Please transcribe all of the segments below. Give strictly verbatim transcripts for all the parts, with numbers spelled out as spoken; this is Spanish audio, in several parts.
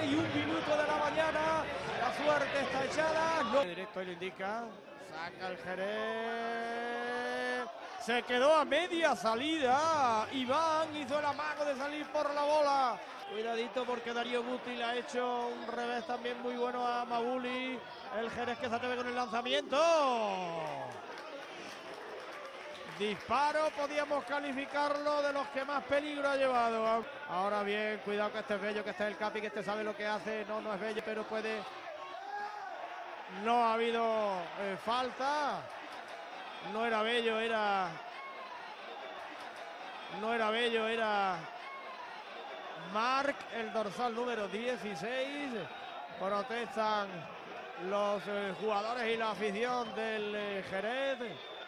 y un minuto de la mañana. La suerte está echada. No. Directo, ahí lo indica. Saca el Jerez. Se quedó a media salida. Iván hizo el amago de salir por la bola. Cuidadito porque Darío Guti le ha hecho un revés también muy bueno a Mabuli. El Jerez que se atreve con el lanzamiento. Disparo, podíamos calificarlo de los que más peligro ha llevado. Ahora bien, cuidado que este es Bello, que este es el Capi, que este sabe lo que hace. No, no es Bello, pero puede. No ha habido eh, falta. No era Bello, era. No era Bello, era Marc, el dorsal número dieciséis. Protestan los eh, jugadores y la afición del eh, Jerez.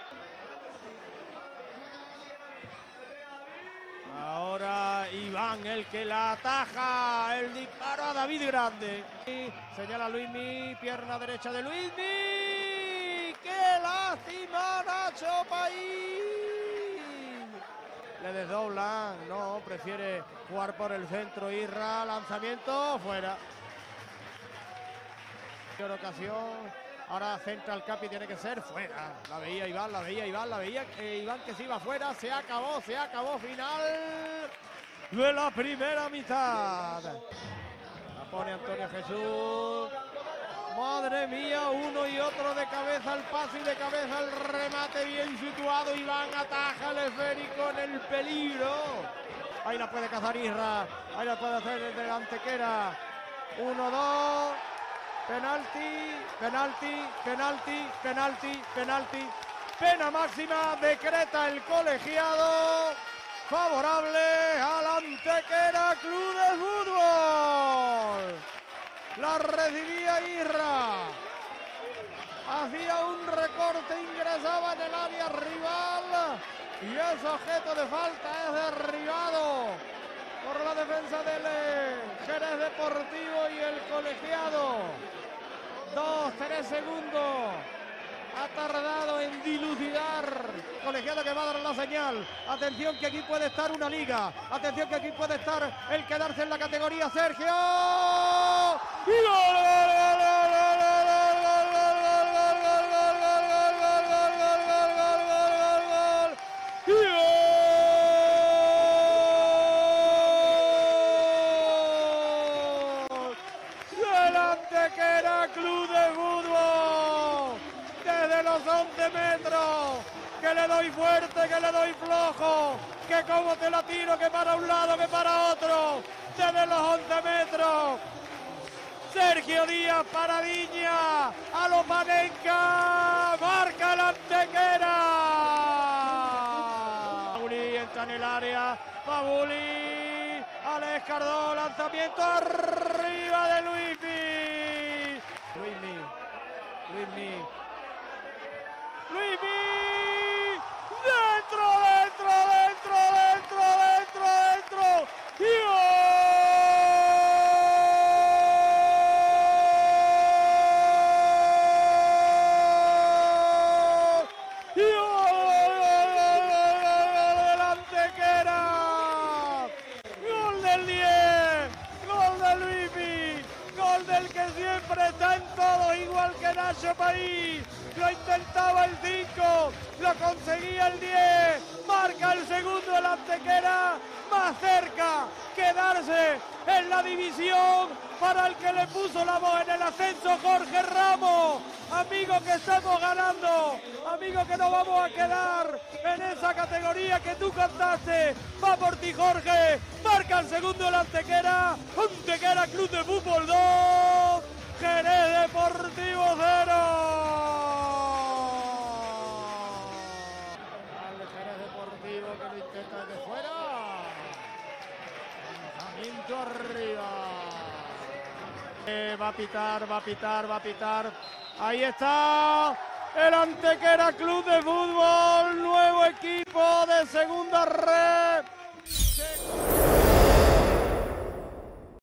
Ahora Iván el que la ataja, el disparo a David Grande. Señala Luismi, pierna derecha de Luismi. ¡Qué lástima, Nacho País! Le desdoblan, no, prefiere jugar por el centro. Irra, lanzamiento, fuera. En ocasión. Ahora centra el Capi, tiene que ser fuera. La veía Iván, la veía Iván, la veía eh, Iván que se iba fuera. Se acabó, se acabó. Final de la primera mitad. La pone Antonio Jesús. Madre mía, uno y otro de cabeza al pase y de cabeza al remate. Bien situado. Iván ataja el esférico en el peligro. Ahí la puede cazar Isra. Ahí la puede hacer el de Antequera. Uno, dos. Penalti, penalti, penalti, penalti, penalti. Pena máxima decreta el colegiado favorable al Antequera Club de Fútbol. La recibía Irra. Hacía un recorte, ingresaba en el área rival y ese objeto de falta es derribado por la defensa del Jerez Deportivo y el colegiado. Dos, tres segundos. Ha tardado en dilucidar. Colegiado que va a dar la señal. Atención que aquí puede estar una liga. Atención que aquí puede estar el quedarse en la categoría. Sergio. ¡Y gol, gol, gol, gol, gol, gol, gol, gol, gol, gol, gol, gol, gol, gol, gol, gol, gol, Antequera Club de Fútbol, desde los once metros, que le doy fuerte, que le doy flojo, que como te la tiro, que para un lado, que para otro, desde los once metros, Sergio Díaz para Viña, a los Panenka, marca la Antequera. Pabuli entra en el área, Pabuli, Alex Cardó, lanzamiento arriba de Luismi. Luismi, Luismi, Luismi, dentro, dentro, dentro, dentro, dentro, dentro, y siempre está en todo, igual que Nacho País. Lo intentaba el cinco, lo conseguía el diez, marca el segundo el Antequera, más cerca quedarse en la división para el que le puso la voz en el ascenso, Jorge Ramos. Amigo, que estamos ganando, amigo, que nos vamos a quedar en esa categoría que tú cantaste. Va por ti, Jorge, marca el segundo el Antequera. Antequera Club de Fútbol dos, Jerez Deportivo cero. Al Jerez Deportivo que lo intenta desde fuera. Lanzamiento arriba. Eh, va a pitar, va a pitar, va a pitar. Ahí está el Antequera Club de Fútbol, nuevo equipo de segunda red.